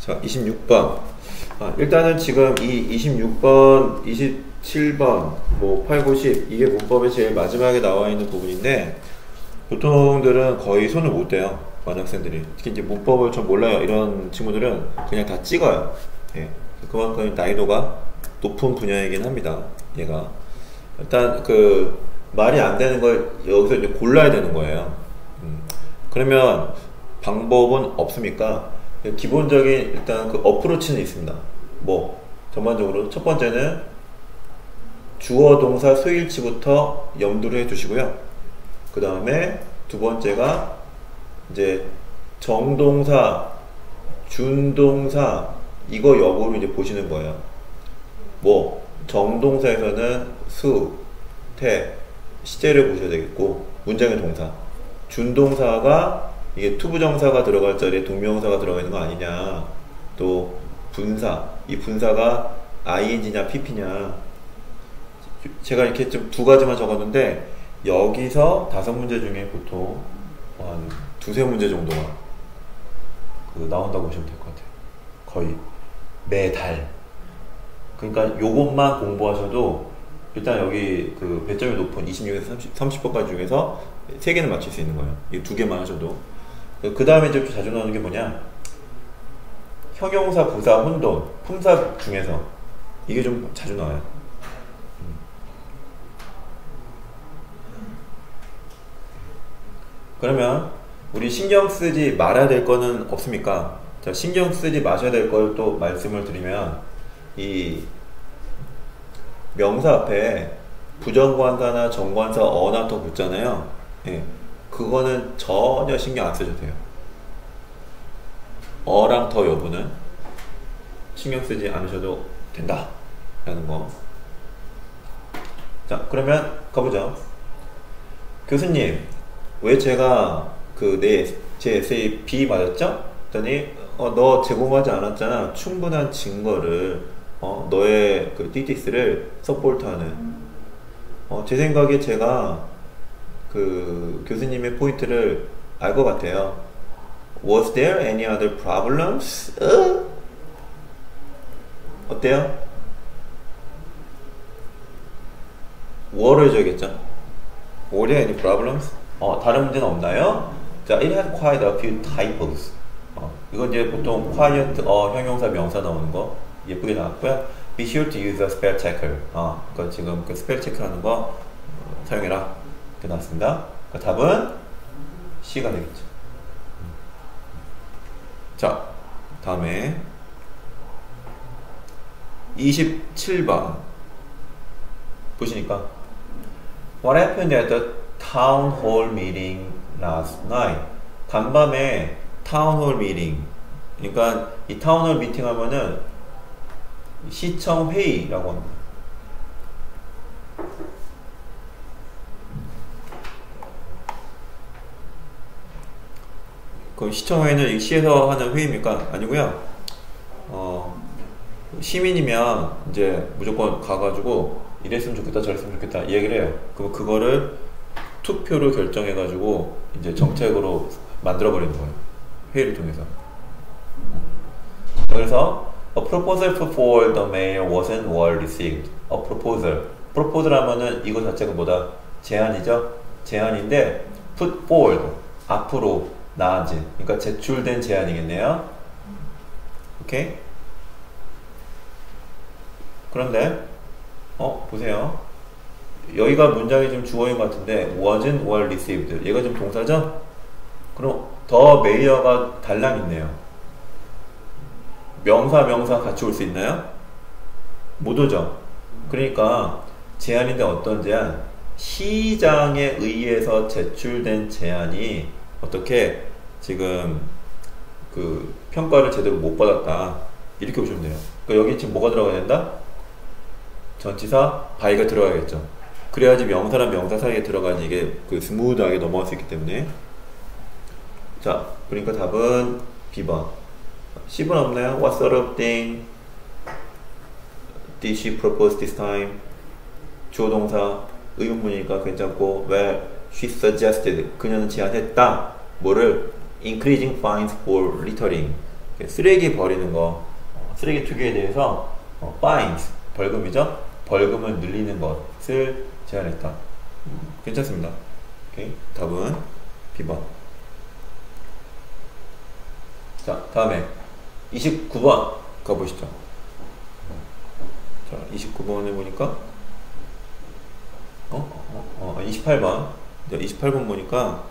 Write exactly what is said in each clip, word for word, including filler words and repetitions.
자, 이십육 번. 아, 일단은 지금 이 이십육 번, 이십칠 번, 뭐 팔, 구, 십 이게 문법의 제일 마지막에 나와 있는 부분인데 보통들은 거의 손을 못 대요. 많은 학생들이. 특히 이제 문법을 좀 몰라요. 이런 친구들은 그냥 다 찍어요. 예. 그만큼 난이도가 높은 분야이긴 합니다. 얘가. 일단 그 말이 안 되는 걸 여기서 이제 골라야 되는 거예요. 음. 그러면 방법은 없습니까? 기본적인 일단 그 어프로치는 있습니다. 뭐 전반적으로 첫 번째는 주어 동사 수일치부터 염두를 해 두시고요. 그 다음에 두 번째가 이제 정동사, 준동사 이거 여부를 이제 보시는 거예요. 뭐 정동사에서는 수, 태, 시제를 보셔야 되겠고 문장의 동사, 준동사가 이게 투부정사가 들어갈 자리에 동명사가 들어가 있는 거 아니냐, 또 분사, 이 분사가 아이엔지냐 피피냐. 제가 이렇게 좀 두 가지만 적었는데 여기서 다섯 문제 중에 보통 한 두세 문제 정도가 그 나온다고 보시면 될 것 같아요. 거의 매달. 그러니까 요것만 공부하셔도 일단 여기 그 배점이 높은 이십육에서 삼십, 삼십 번까지 중에서 세 개는 맞출 수 있는 거예요. 이 두 개만 하셔도. 그 다음에 이제 자주 나오는 게 뭐냐, 형용사, 부사, 혼돈, 품사 중에서 이게 좀 자주 나와요. 그러면 우리 신경 쓰지 말아야 될 거는 없습니까? 자, 신경 쓰지 마셔야 될 걸 또 말씀을 드리면, 이 명사 앞에 부정관사나 정관사 어나 더 붙잖아요. 예. 그거는 전혀 신경 안 쓰셔도 돼요. 어랑 더 여부는 신경 쓰지 않으셔도 된다 라는 거. 자, 그러면 가보죠. 교수님, 왜 제가 그 내 제 에세이 B 맞았죠? 했더니 어, 너 제공하지 않았잖아. 충분한 증거를, 어, 너의 그 디티스를 서포트하는. 어, 제 생각에 제가 그 교수님의 포인트를 알 것 같아요. Was there any other problems? 어? 어때요? were 해줘야겠죠? Were there any problems? 어, 다른 문제는 없나요? 자, it had quite a few typos. 어, 이건 이제 보통 quiet, 어, 형용사, 명사 나오는 거 예쁘게 나왔고요. Be sure to use a spell checker. 어, 그 지금 그 스펠 체크라는 거 어, 사용해라. 이렇게 나왔습니다. 그 답은 C가 되겠죠. 자, 다음에 이십칠 번 보시니까 What happened at the town hall meeting last night? 간밤에 town hall meeting. 그러니까 이 town hall meeting 하면은 시청 회의라고 합니다. 그 시청회의는 시에서 하는 회의입니까? 아니고요. 어, 시민이면 이제 무조건 가가지고 이랬으면 좋겠다 저랬으면 좋겠다 이 얘기를 해요. 그럼 그거를 투표로 결정해가지고 이제 정책으로 만들어버리는 거예요. 회의를 통해서. 그래서 A proposal for the mayor wasn't well received. A proposal. proposal 하면은 이거 자체가 뭐다? 제안이죠? 제안인데 put forward. 앞으로 나아진. 그러니까 제출된 제안이겠네요. 오케이? 그런데 어 보세요. 여기가 문장이 좀 주어인 것 같은데 wasn't well received. 얘가 좀 동사죠? 그럼 더 메이어가 달랑 있네요. 명사 명사 같이 올 수 있나요? 못 오죠. 그러니까 제안인데 어떤 제안? 시장에 의해서 제출된 제안이 어떻게 지금 그 평가를 제대로 못 받았다 이렇게 보시면 돼요. 그러니까 여기 지금 뭐가 들어가야 된다? 전치사 by가 들어가야겠죠. 그래야지 명사랑 명사 사이에 들어가니 이게 그 스무드하게 넘어갈 수 있기 때문에. 자, 그러니까 답은 비 번. 십 번 없나요? What sort of thing did she propose this time? 주어 동사 의문문이니까 괜찮고, well, she suggested. 그녀는 제안했다. 뭐를? Increasing fines for littering. 쓰레기 버리는 거, 어, 쓰레기 투기에 대해서 어, fines, 벌금이죠. 벌금을 늘리는 것을 제안했다. 음, 괜찮습니다. 오케이. 답은 B번. 자, 다음에 이십구 번 가보시죠. 자, 이십구 번에 보니까 어? 어, 어 이십팔 번. 이십팔 번 보니까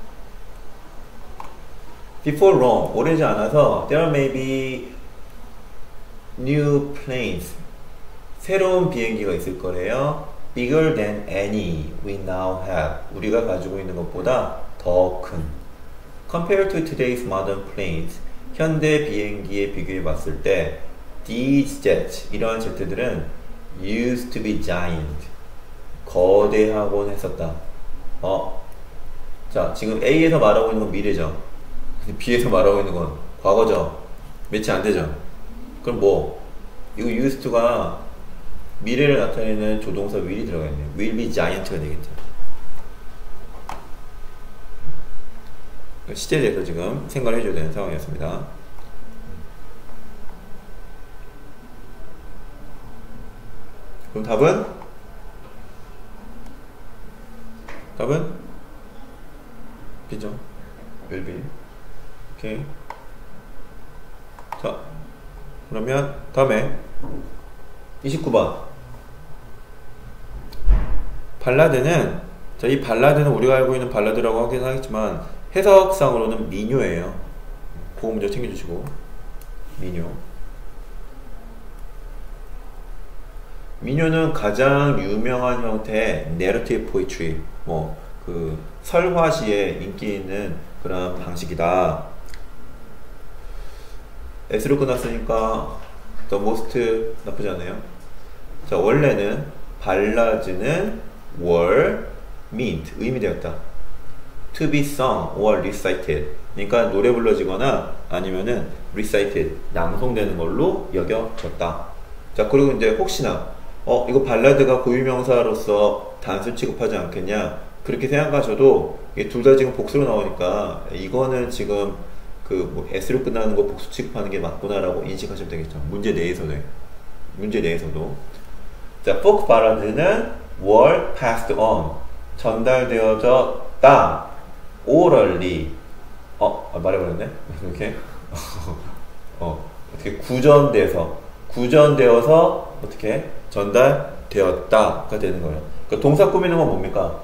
Before long, 오래지 않아서 there may be new planes, 새로운 비행기가 있을 거래요. Bigger than any we now have, 우리가 가지고 있는 것보다 더 큰. Compared to today's modern planes, 현대 비행기에 비교해 봤을 때 these jets, 이러한 제트들은 used to be giant, 거대하곤 했었다. 어, 자, 지금 A에서 말하고 있는 건 미래죠. B에서 말하고 있는 건 과거죠. 매치 안 되죠. 그럼 뭐 이거 used to가 미래를 나타내는 조동사 will이 들어가 있네요. will be giant가 되겠죠. 시제에 대해서 지금 생각을 해줘야 되는 상황이었습니다. 그럼 답은? 답은? B죠. will be. 오케이. 자, 그러면 다음에 이십구 번. 발라드는, 자, 이 발라드는 우리가 알고 있는 발라드라고 하긴 하겠지만 해석상으로는 민요예요. 그거 먼저 챙겨주시고. 민요. 민요는 가장 유명한 형태의 narrative poetry, 뭐 그 설화시에 인기 있는 그런 방식이다. S로 끝났으니까 the most 나쁘지 않아요. 자, 원래는 발라드는 were meant, 의미되었다. to be sung or recited, 그러니까 노래 불러지거나 아니면은 recited, 낭송되는 걸로 여겨졌다. 자, 그리고 이제 혹시나 어 이거 발라드가 고유명사로서 단수 취급하지 않겠냐, 그렇게 생각하셔도 둘 다 지금 복수로 나오니까 이거는 지금 그 뭐 S로 끝나는 거 복수 취급하는 게 맞구나라고 인식하시면 되겠죠. 문제 내에서는. 문제 내에서도. 자, folk 발라드는 were passed on, 전달되어졌다. orally. 어, 아, 말해버렸네? 이렇게. 어, 어떻게 구전돼서, 구전되어서 어떻게 전달되었다가 되는 거예요. 그러니까 동사 꾸미는 건 뭡니까?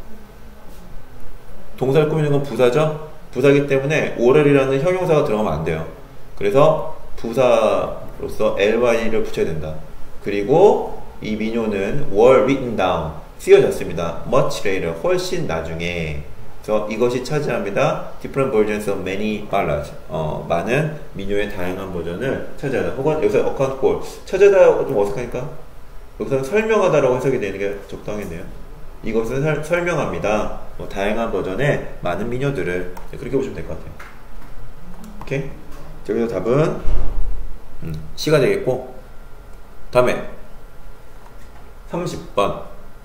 동사를 꾸미는 건 부사죠? 부사기 때문에 oral이라는 형용사가 들어가면 안 돼요. 그래서 부사로서 ely를 붙여야 된다. 그리고 이 민요는 were written down, 쓰여졌습니다. much later, 훨씬 나중에. 그래서 이것이 차지합니다. different versions of many ballads, 어, 많은 민요의 다양한 버전을 차지하다. 혹은 여기서 account for, 차지하다 좀 어색하니까 여기서는 설명하다라고 해석이 되는 게 적당했네요. 이것은 설, 설명합니다. 뭐, 다양한 버전의 많은 민요들을, 그렇게 보시면 될 것 같아요. 오케이? 여기서 답은 음, C가 되겠고, 다음에 삼십 번.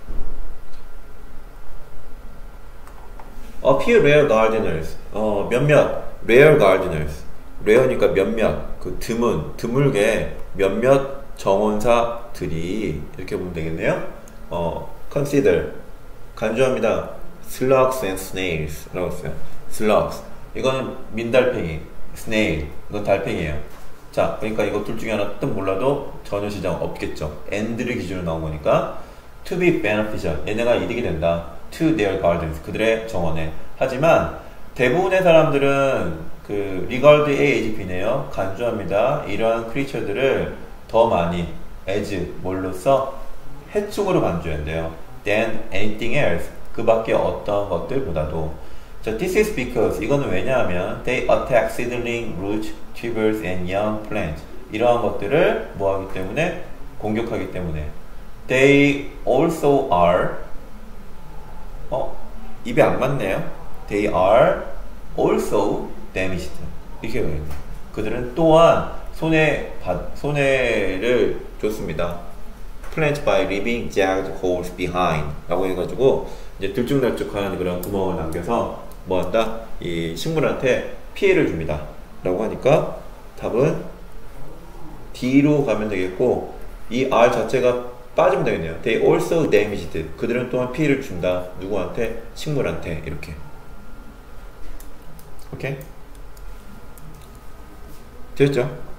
A few rare gardeners. 어, 몇몇 rare gardeners. rare니까 몇몇, 그 드문, 드물게 몇몇 정원사들이, 이렇게 보면 되겠네요. 어, consider, 간주합니다. slugs and snails 라고 했어요. slugs, 이거는 민달팽이, snail, 이건 달팽이에요. 자, 그러니까 이거 둘 중에 하나 뜻 몰라도 전혀 지장 없겠죠. and를 기준으로 나온 거니까 to be beneficial, 얘네가 이득이 된다. to their gardens, 그들의 정원에. 하지만 대부분의 사람들은 그 regard A, as B네요. 간주합니다. 이러한 크리처들을 더 많이 as, 뭘로써? 해충으로 간주한대요. than anything else, 그 밖에 어떤 것들보다도. 자, this is because, 이거는 왜냐하면 they attack seedling, roots, tubers, and young plants, 이러한 것들을 뭐하기 때문에? 공격하기 때문에. they also are, 어? 입이 안 맞네요. they are also damaged, 이렇게 보입니다. 그들은 또한 손해, 손해를 줬습니다. plant by leaving jagged holes behind 라고 해가지고 이제 들쭉날쭉한 그런 구멍을 남겨서 뭐한다? 이 식물한테 피해를 줍니다 라고 하니까 답은 D로 가면 되겠고, 이 R 자체가 빠지면 되겠네요. They also damaged. 그들은 또한 피해를 준다. 누구한테? 식물한테. 이렇게. 오케이? 됐죠?